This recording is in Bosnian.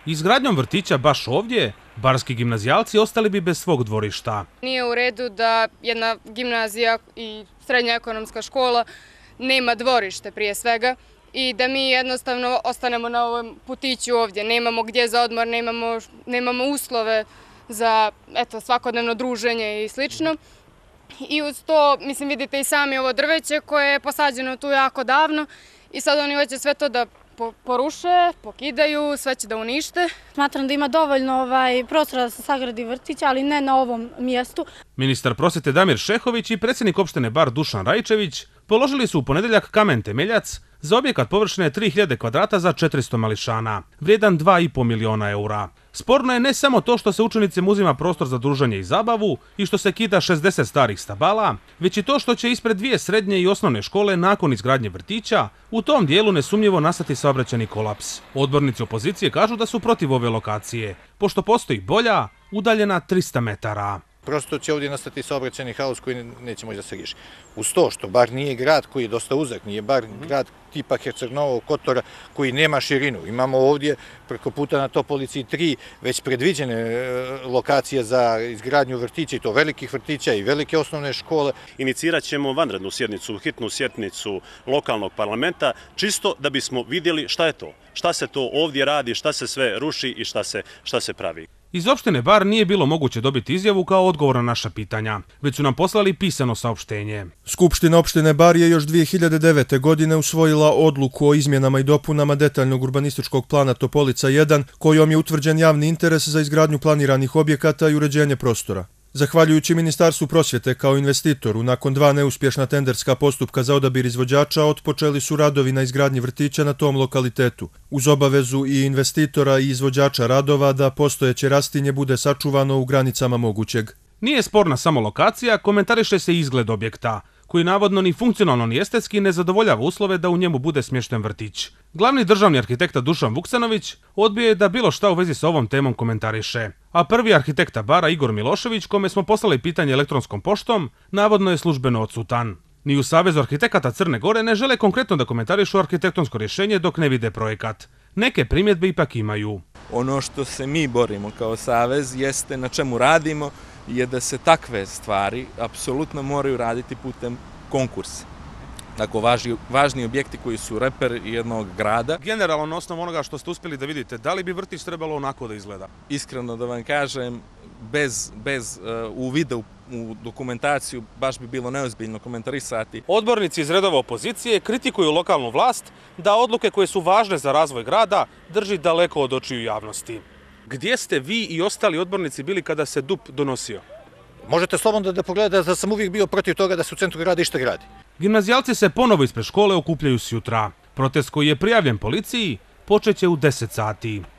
Izgradnjom vrtića baš ovdje, barski gimnazijalci ostali bi bez svog dvorišta. Nije u redu da jedna gimnazija i srednja ekonomska škola nema dvorište prije svega i da mi jednostavno ostanemo na ovom putiću ovdje. Nemamo gdje za odmor, nemamo uslove za svakodnevno druženje i slično. I uz to, mislim, vidite i sami ovo drveće koje je posađeno tu jako davno i sad oni hoće sve to da poruše, pokidaju, sve će da unište. Smatram da ima dovoljno prostora da se sagradi vrtić, ali ne na ovom mjestu. Ministar prosvjete Damir Šehović i predsjednik opštine Bar Dušan Rajčević položili su u ponedjeljak kamen temeljac za objekat površine 3000 kvadrata za 400 mališana, vrijedan 2,5 miliona eura. Sporno je ne samo to što se učenicima uzima prostor za druženje i zabavu i što se kida 60 starih stabala, već i to što će ispred dvije srednje i osnovne škole nakon izgradnje vrtića u tom dijelu nesumnjivo nastati saobraćajni kolaps. Odbornici opozicije kažu da su protiv ove lokacije, pošto postoji bolja, udaljena 300 metara. Prosto će ovdje nastati saobraćajni haos koji neće moći da se riješi. Uz to što bar nije grad koji je dosta uzak, nije bar grad tipa Herceg-Novog Kotora koji nema širinu. Imamo ovdje preko puta na Topolici 3 već predviđene lokacije za izgradnju vrtića i to velikih vrtića i velike osnovne škole. Inicirat ćemo vanrednu sjednicu, hitnu sjednicu lokalnog parlamenta, čisto da bismo vidjeli šta je to, šta se to ovdje radi, šta se sve ruši i šta se pravi. Iz opštine Bar nije bilo moguće dobiti izjavu kao odgovor na naša pitanja, već su nam poslali pisano saopštenje. Skupština opštine Bar je još 2009. godine usvojila odluku o izmjenama i dopunama detaljnog urbanističkog plana Topolica 1, kojom je utvrđen javni interes za izgradnju planiranih objekata i uređenje prostora. Zahvaljujući Ministarstvu prosvjete kao investitoru, nakon 2 neuspješna tenderska postupka za odabir izvođača, otpočeli su radovi na izgradnji vrtića na tom lokalitetu, uz obavezu i investitora i izvođača radova da postojeće rastinje bude sačuvano u granicama mogućeg. Nije sporna samo lokacija, komentariše se i izgled objekta, koji navodno ni funkcionalno ni estetski ne zadovoljava uslove da u njemu bude smješten vrtić. Glavni državni arhitekta Dušan Vuksanović odbio je da bilo šta u vezi sa ovom temom komentariše, a prvi arhitekta Bara Igor Milošević, kome smo poslali pitanje elektronskom poštom, navodno je službeno odsutan. Ni u Savezu arhitekata Crne Gore ne žele konkretno da komentarišu arhitektonsko rješenje dok ne vide projekat. Neke primjedbe ipak imaju. Ono što se mi borimo kao Savez jeste na čemu radimo je da se takve stvari apsolutno moraju raditi putem konkursa. Dakle, važni objekti koji su reper jednog grada. Generalno, na osnovu onoga što ste uspjeli da vidite, da li bi vrtić trebalo onako da izgleda? Iskreno da vam kažem, bez uvida u dokumentaciju baš bi bilo neozbiljno komentarisati. Odbornici iz redova opozicije kritikuju lokalnu vlast da odluke koje su važne za razvoj grada drži daleko od očiju javnosti. Gdje ste vi i ostali odbornici bili kada se DUP donosio? Možete slobodno da pogledate da sam uvijek bio protiv toga da se u centru grada išta gradi. Gimnazijalci se ponovo ispred škole okupljaju sjutra. Protest koji je prijavljen policiji počeće u 10 sati.